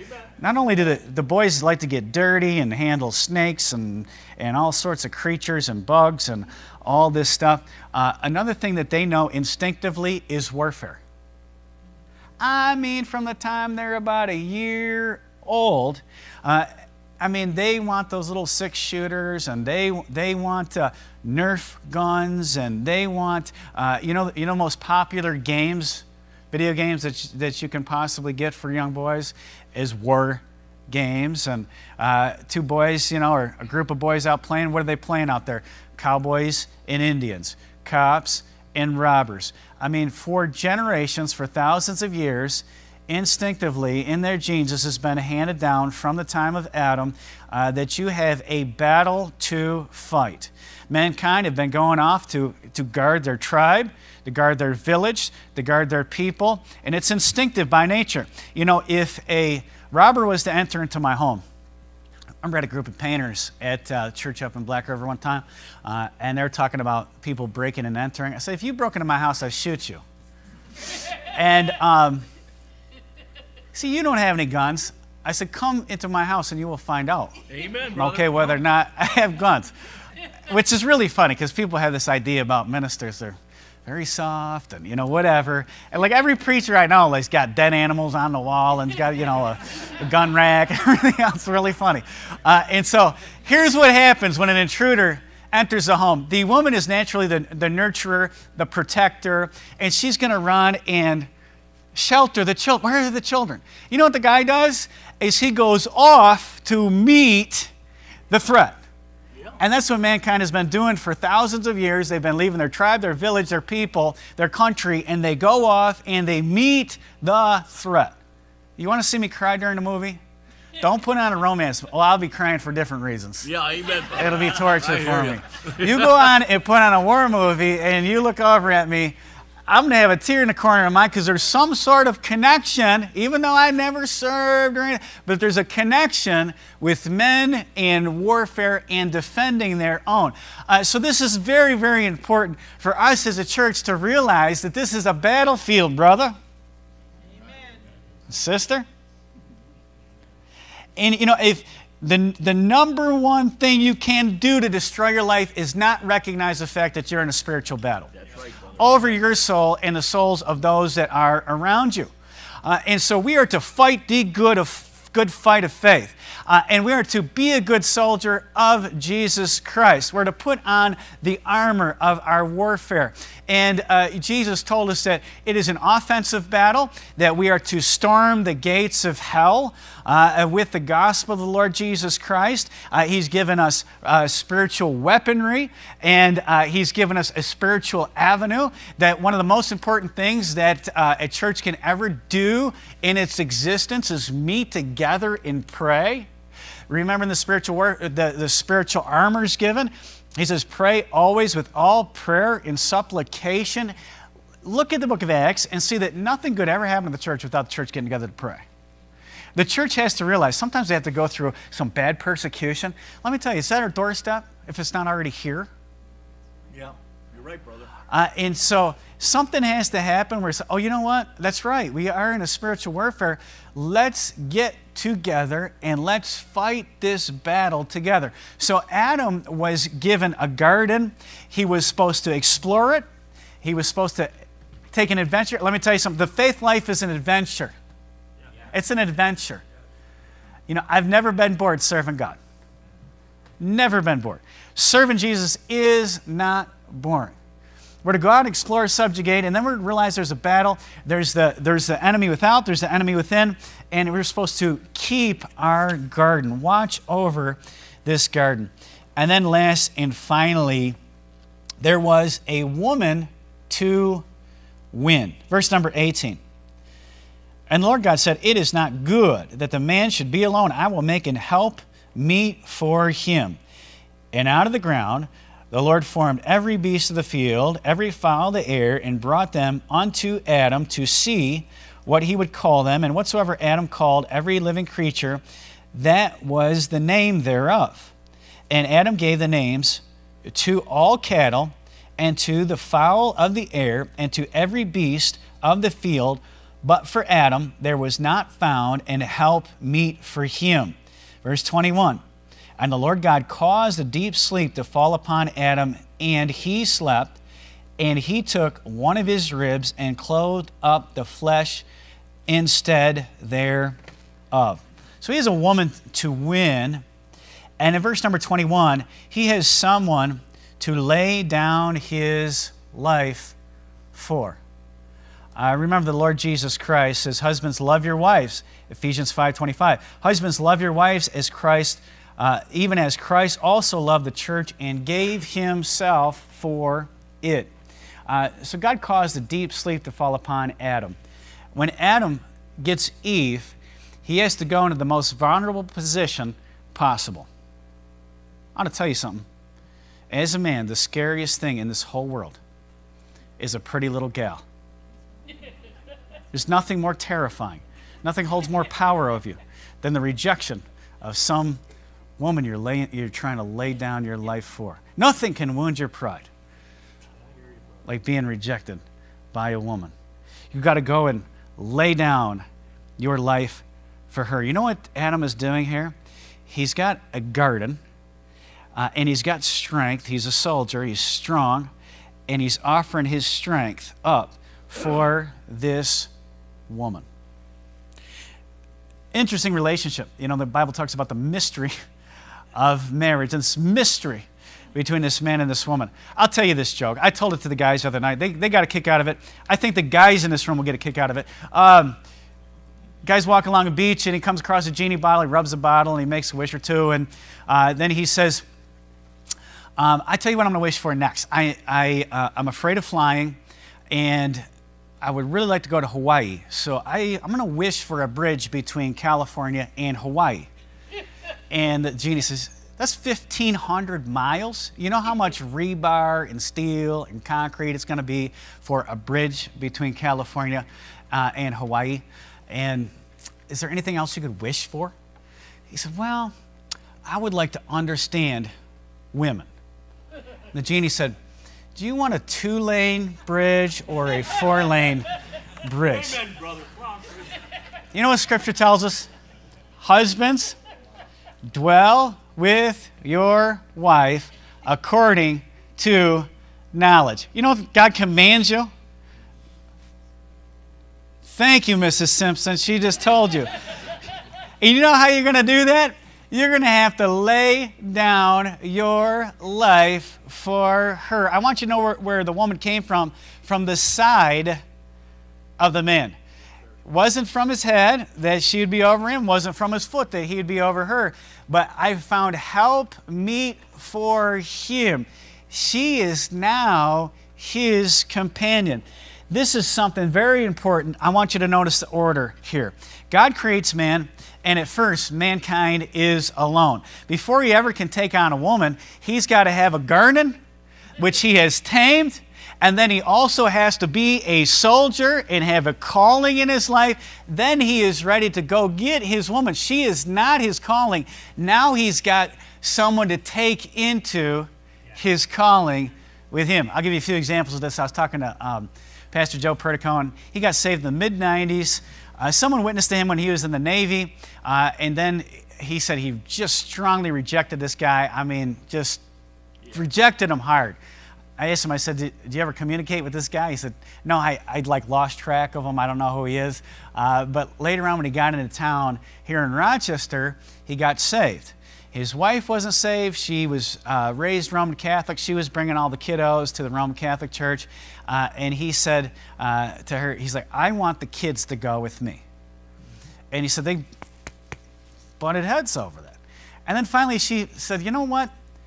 Not only do the boys like to get dirty and handle snakes and all sorts of creatures and bugs and all this stuff, another thing that they know instinctively is warfare. I mean, from the time they're about a year old, I mean, they want those little 6-shooters, and they want Nerf guns, and they want, you know, most popular games, video games that you can possibly get for young boys is war games. And 2 boys, you know, or a group of boys out playing. What are they playing out there? Cowboys and Indians, cops and robbers. I mean, for generations, for thousands of years, instinctively in their genes, this has been handed down from the time of Adam, that you have a battle to fight. Mankind have been going off to guard their tribe, to guard their village, to guard their people, and it's instinctive by nature. You know, if a robber was to enter into my home, I remember at a group of painters at church up in Black River one time, and they're talking about people breaking and entering. I said, if you broke into my house, I'd shoot you. And see, you don't have any guns. I said, come into my house and you will find out. Amen, brother. Okay, whether or not I have guns. Which is really funny because people have this idea about ministers. They're very soft and, you know, whatever. And like every preacher I know, like, he's got dead animals on the wall and he's got, you know, a gun rack and everything else. It's really funny. And so here's what happens when an intruder enters a home. The woman is naturally the nurturer, the protector, and she's going to run and shelter the children. Where are the children? You know what the guy does? Is he goes off to meet the threat. And that's what mankind has been doing for thousands of years. They've been leaving their tribe, their village, their people, their country, and they go off and they meet the threat. You want to see me cry during the movie? Don't put on a romance. Well, I'll be crying for different reasons. Yeah, amen. It'll be torture for me. You go on and put on a war movie and you look over at me, I'm going to have a tear in the corner of my eye because there's some sort of connection, even though I never served or anything, but there's a connection with men and warfare and defending their own. So this is very, very important for us as a church to realize that this is a battlefield, brother. Amen. Sister. And, you know, if the number one thing you can do to destroy your life is not recognize the fact that you're in a spiritual battle. That's right. Over your soul and the souls of those that are around you. And so we are to fight the good fight of faith. And we are to be a good soldier of Jesus Christ. We're to put on the armor of our warfare. And Jesus told us that it is an offensive battle, that we are to storm the gates of hell with the gospel of the Lord Jesus Christ. He's given us spiritual weaponry, and He's given us a spiritual avenue. That one of the most important things that a church can ever do in its existence is meet together and pray. Remember the spiritual armor's given? He says, pray always with all prayer and supplication. Look at the book of Acts and see that nothing good ever happened to the church without the church getting together to pray. The church has to realize sometimes they have to go through some bad persecution. Let me tell you, is that our doorstep if it's not already here? Yeah, you're right, brother. And so something has to happen where it's, oh, you know what? That's right. We are in a spiritual warfare. Let's get together and let's fight this battle together. So Adam was given a garden. He was supposed to explore it. He was supposed to take an adventure. Let me tell you something. The faith life is an adventure. It's an adventure. You know, I've never been bored serving God. Never been bored. Serving Jesus is not boring. We're to go out and explore, subjugate, and then we're to realize there's a battle. There's the enemy without, there's the enemy within, and we're supposed to keep our garden, watch over this garden. And then last and finally, there was a woman to win. Verse number 18. And the Lord God said, it is not good that the man should be alone. I will make an help meet for him. And out of the ground the Lord formed every beast of the field, every fowl of the air, and brought them unto Adam to see what he would call them. And whatsoever Adam called every living creature, that was the name thereof. And Adam gave the names to all cattle, and to the fowl of the air, and to every beast of the field, But for Adam, there was not found an help meet for him. Verse 21, and the Lord God caused a deep sleep to fall upon Adam, and he slept, and he took one of his ribs and clothed up the flesh instead thereof. So he has a woman to win. And in verse number 21, he has someone to lay down his life for. Remember the Lord Jesus Christ says, husbands, love your wives. Ephesians 5:25. Husbands, love your wives as Christ, even as Christ also loved the church and gave himself for it. So God caused a deep sleep to fall upon Adam. When Adam gets Eve, he has to go into the most vulnerable position possible. I want to tell you something. As a man, the scariest thing in this whole world is a pretty little gal. There's nothing more terrifying, nothing holds more power over you than the rejection of some woman you're trying to lay down your life for. Nothing can wound your pride like being rejected by a woman. You've got to go and lay down your life for her. You know what Adam is doing here? He's got a garden, and he's got strength. He's a soldier. He's strong, and he's offering his strength up for this woman. Interesting relationship. You know, the Bible talks about the mystery of marriage, and this mystery between this man and this woman. I'll tell you this joke. I told it to the guys the other night. They got a kick out of it. I think the guys in this room will get a kick out of it. Guy's walking along a beach, and he comes across a genie bottle. He rubs the bottle, and he makes a wish or two, and then he says, I tell you what I'm going to wish for next. I'm afraid of flying, and I would really like to go to Hawaii. So I'm going to wish for a bridge between California and Hawaii. And the genie says, that's 1,500 miles. You know how much rebar and steel and concrete it's going to be for a bridge between California and Hawaii? And is there anything else you could wish for? He said, well, I would like to understand women. The genie said, do you want a 2-lane bridge or a 4-lane bridge? Amen, brother. You know what Scripture tells us? Husbands, dwell with your wife according to knowledge. You know what God commands you? Thank you, Mrs. Simpson. She just told you. And you know how you're going to do that? You're going to have to lay down your life for her. I want you to know where the woman came from the side of the man. It wasn't from his head that she would be over him, wasn't from his foot that he would be over her. But I found help meet for him. She is now his companion. This is something very important. I want you to notice the order here. God creates man, and at first, mankind is alone. Before he ever can take on a woman, he's got to have a garden, which he has tamed, and then he also has to be a soldier and have a calling in his life. Then he is ready to go get his woman. She is not his calling. Now he's got someone to take into his calling with him. I'll give you a few examples of this. I was talking to Pastor Joe Perticone. He got saved in the mid-90s. Someone witnessed to him when he was in the Navy, and then he said he just strongly rejected this guy. I mean, just rejected him hard. I asked him, I said, did you ever communicate with this guy? He said, no, I'd like lost track of him. I don't know who he is. But later on when he got into town here in Rochester, he got saved. His wife wasn't saved. She was raised Roman Catholic. She was bringing all the kiddos to the Roman Catholic Church. And he said to her, he's like, I want the kids to go with me. And he said they butted heads over that. And then finally she said, you know what?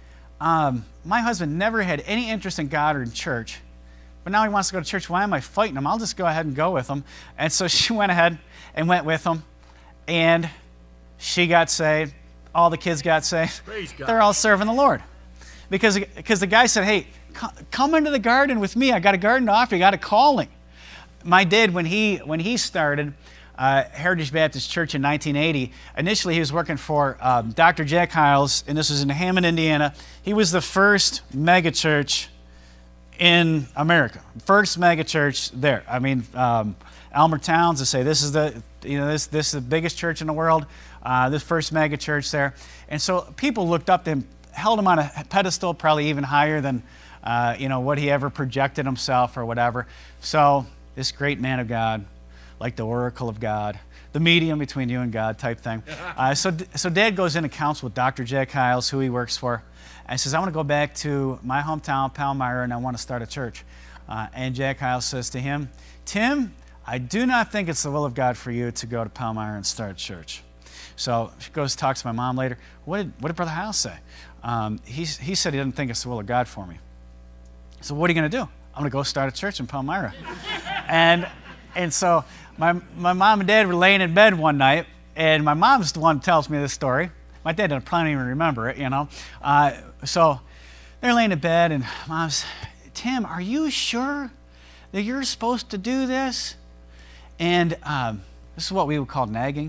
My husband never had any interest in God or in church, but now he wants to go to church. Why am I fighting him? I'll just go ahead and go with him. And so she went ahead and went with him, and she got saved. All the kids got saved. They're all serving the Lord. Because the guy said, hey, come into the garden with me. I got a garden to offer you. I got a calling. My dad, when he started Heritage Baptist Church in 1980, initially he was working for Dr. Jack Hiles, and this was in Hammond, Indiana. He was the first megachurch in America. First megachurch there. I mean, Elmer Towns to say this is the this is the biggest church in the world, this first mega church there. And so people looked up to him, held him on a pedestal, probably even higher than what he ever projected himself or whatever. So this great man of God, like the oracle of God, the medium between you and God type thing. So Dad goes in and counts with Dr. Jack Hyles, who he works for, and says, I want to go back to my hometown, Palmyra, and I want to start a church. And Jack Hyles says to him, Tim, I do not think it's the will of God for you to go to Palmyra and start a church. So she goes, talks to my mom later. What did Brother Hyles say? He said he didn't think it's the will of God for me. So what are you going to do? I'm going to go start a church in Palmyra. and so my mom and dad were laying in bed one night, and my mom's the one who tells me this story. My dad doesn't probably even remember it, So they're laying in bed, and Mom's, Tim, are you sure that you're supposed to do this? And this is what we would call nagging,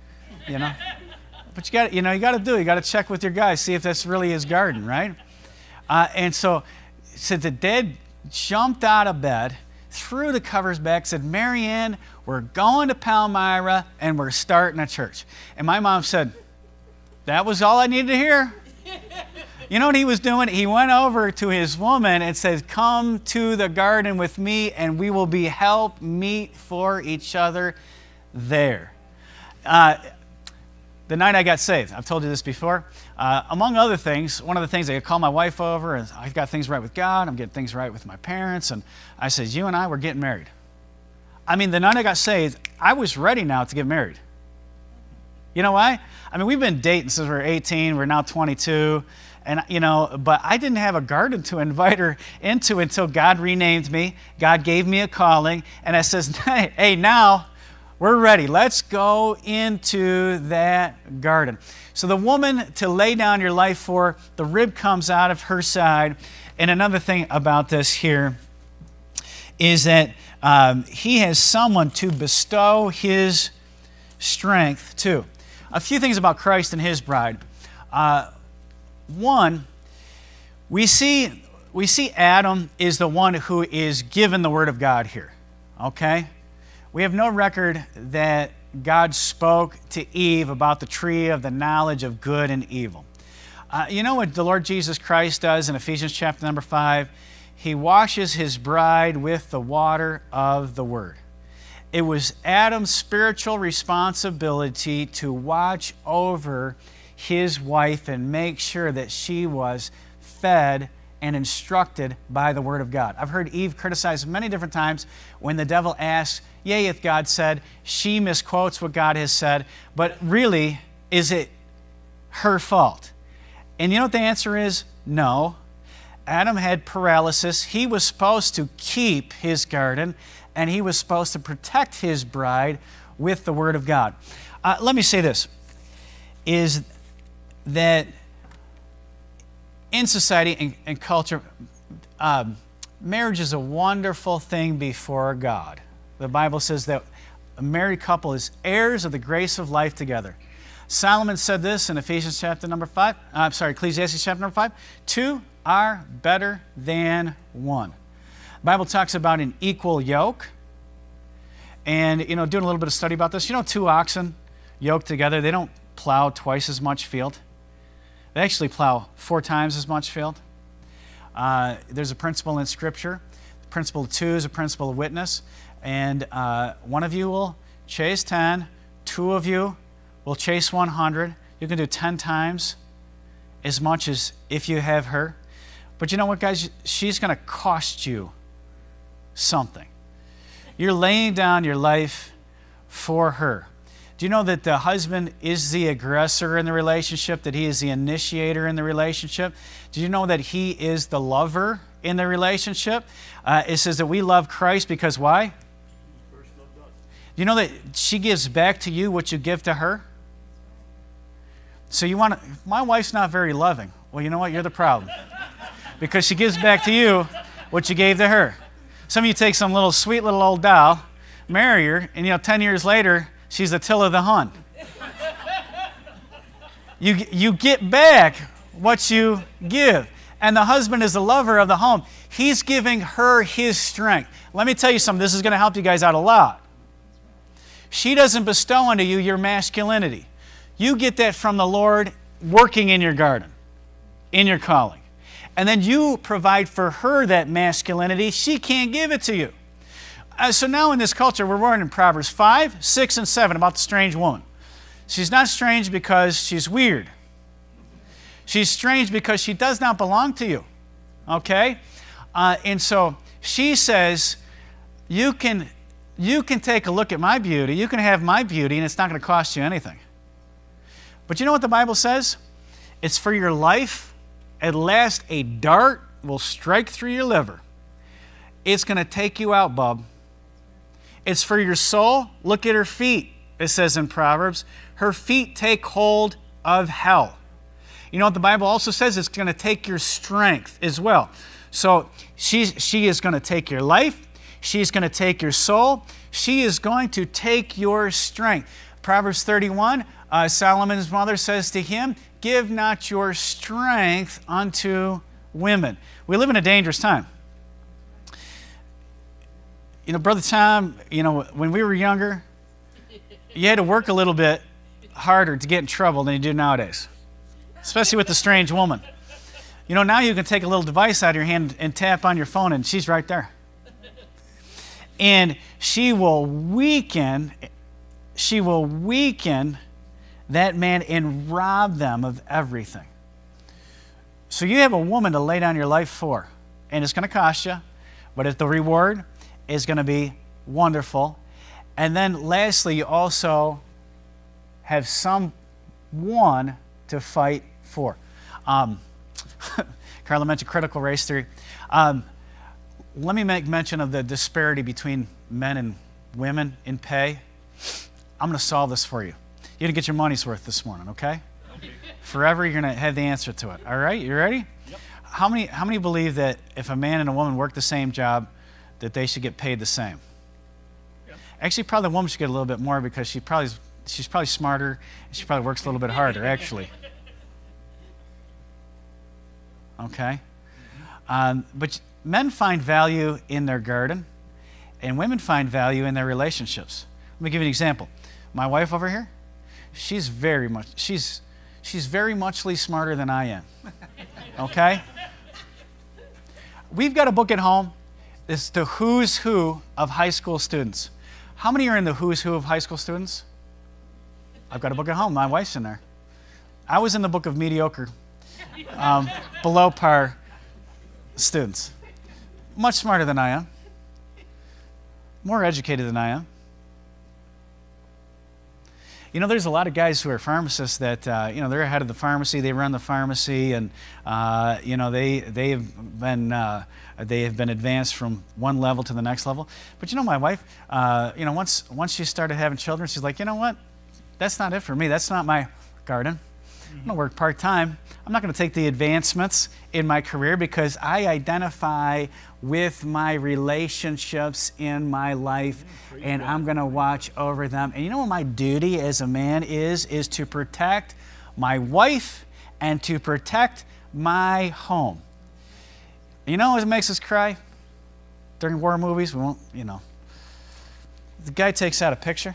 But you got to check with your guy, see if that's really his garden, right? And so the dad jumped out of bed, threw the covers back, said, Marianne, we're going to Palmyra and we're starting a church. And my mom said, that was all I needed to hear. You know what he was doing? He went over to his woman and said, come to the garden with me and we will be help meet for each other there. The night I got saved, I've told you this before, among other things, one of the things I call my wife over and I've got things right with God, I'm getting things right with my parents, and I said, you and I, we're getting married. I mean, the night I got saved, I was ready now to get married. You know why? I mean, we've been dating since we were 18, we're now 22, and but I didn't have a garden to invite her into until God renamed me, God gave me a calling, and I says, hey, now, we're ready. Let's go into that garden. So the woman to lay down your life for, the rib comes out of her side. And another thing about this here is that he has someone to bestow his strength to. A few things about Christ and his bride. One, we see Adam is the one who is given the word of God here. Okay? We have no record that God spoke to Eve about the tree of the knowledge of good and evil. You know what the Lord Jesus Christ does in Ephesians chapter number 5? He washes his bride with the water of the word. It was Adam's spiritual responsibility to watch over his wife and make sure that she was fed and instructed by the word of God. I've heard Eve criticized many different times when the devil asks, yea, if God said, she misquotes what God has said, but really, is it her fault? And you know what the answer is? No. Adam had paralysis. He was supposed to keep his garden, and he was supposed to protect his bride with the word of God. Let me say this, is that in society and culture, marriage is a wonderful thing before God. The Bible says that a married couple is heirs of the grace of life together. Solomon said this in Ecclesiastes chapter number 5. Two are better than one. The Bible talks about an equal yoke. And, doing a little bit of study about this, two oxen yoked together, they don't plow twice as much field. They actually plow 4 times as much field. There's a principle in Scripture. The principle of 2 is a principle of witness. And one of you will chase 10. 2 of you will chase 100. You can do 10 times as much as if you have her. But you know what, guys? She's going to cost you something. You're laying down your life for her. Do you know that the husband is the aggressor in the relationship, that he is the initiator in the relationship? Do you know that he is the lover in the relationship? It says that we love Christ because why? Do you know that she gives back to you what you give to her? So my wife's not very loving. Well, you know what? You're the problem. Because she gives back to you what you gave to her. Some of you take some sweet little old doll, marry her, and 10 years later, she's Attila the Hun. You get back what you give. And the husband is the lover of the home. He's giving her his strength. Let me tell you something. This is going to help you guys out a lot. She doesn't bestow unto you your masculinity. You get that from the Lord working in your garden, in your calling. And then you provide for her that masculinity. She can't give it to you. So now in this culture, we're learning Proverbs 5, 6, and 7 about the strange woman. She's not strange because she's weird. She's strange because she does not belong to you. Okay? And so she says, you can take a look at my beauty, you can have my beauty, and it's not going to cost you anything. But you know what the Bible says? It's for your life. At last a dart will strike through your liver. It's going to take you out, bub. It's for your soul. Look at her feet, it says in Proverbs. Her feet take hold of hell. You know what the Bible also says? It's going to take your strength as well. So she is going to take your life. She's going to take your soul. She is going to take your strength. Proverbs 31, Solomon's mother says to him, give not your strength unto women. We live in a dangerous time. You know, Brother Tom, you know, when we were younger, you had to work a little bit harder to get in trouble than you do nowadays, especially with the strange woman. You know, now you can take a little device out of your hand and tap on your phone, and she's right there. And she will weaken that man and rob them of everything. So you have a woman to lay down your life for, and it's going to cost you, but the reward is going to be wonderful. And then lastly, you also have someone to fight for. Carla mentioned critical race theory. Let me make mention of the disparity between men and women in pay. I'm going to solve this for you. You're going to get your money's worth this morning, okay? Forever, you're going to have the answer to it. All right, you ready? Yep. How many believe that if a man and a woman work the same job, that they should get paid the same? Yep. Actually, probably the woman should get a little bit more because she's probably smarter and she probably works a little bit harder, actually. Okay? But men find value in their garden, and women find value in their relationships. Let me give you an example. My wife over here, she's very muchly smarter than I am. Okay? We've got a book at home. It's the Who's Who of high school students. How many are in the Who's Who of high school students? I've got a book at home. My wife's in there. I was in the book of mediocre, below par students. Much smarter than I am. More educated than I am. You know, there's a lot of guys who are pharmacists that, you know, they're ahead of the pharmacy, they run the pharmacy, and, you know, they have been advanced from one level to the next level. But you know, my wife, you know, once she started having children, she's like, you know what? That's not it for me. That's not my garden. I'm going to work part-time. I'm not going to take the advancements in my career because I identify with my relationships in my life, and I'm going to watch over them. And you know what my duty as a man is to protect my wife and to protect my home. You know what makes us cry? During war movies, we won't, you know. The guy takes out a picture.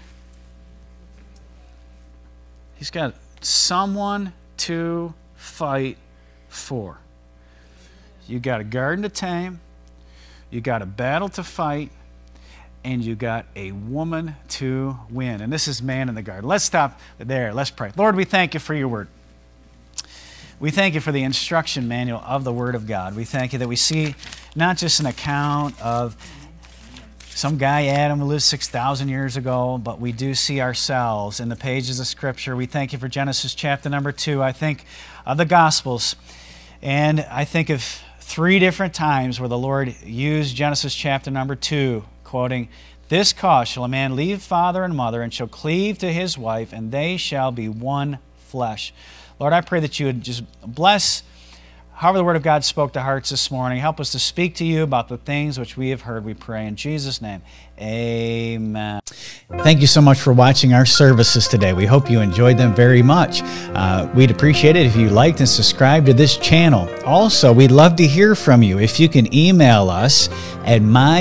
He's got someone to fight for. You got a garden to tame, you got a battle to fight, and you got a woman to win. And this is man in the garden. Let's stop there. Let's pray. Lord, we thank you for your word. We thank you for the instruction manual of the Word of God. We thank you that we see not just an account of some guy, Adam, who lived 6,000 years ago, but we do see ourselves in the pages of Scripture. We thank you for Genesis chapter number 2. I think of the Gospels, and I think of 3 different times where the Lord used Genesis chapter number 2, quoting, "This cause shall a man leave father and mother, and shall cleave to his wife, and they shall be one flesh." Lord, I pray that you would just bless however the Word of God spoke to hearts this morning. Help us to speak to you about the things which we have heard, we pray in Jesus' name. Amen. Thank you so much for watching our services today. We hope you enjoyed them very much. We'd appreciate it if you liked and subscribed to this channel. Also, we'd love to hear from you. If you can email us at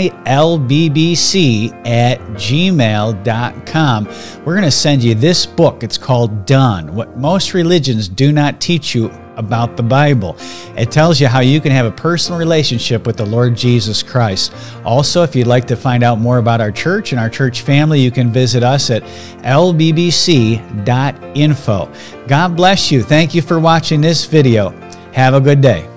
mylbbc@gmail.com. We're going to send you this book. It's called Done, What Most Religions Do Not Teach You About the Bible. It tells you how you can have a personal relationship with the Lord Jesus Christ. Also, if you'd like to find out more about our church and our church family, you can visit us at lbbc.info. God bless you. Thank you for watching this video. Have a good day.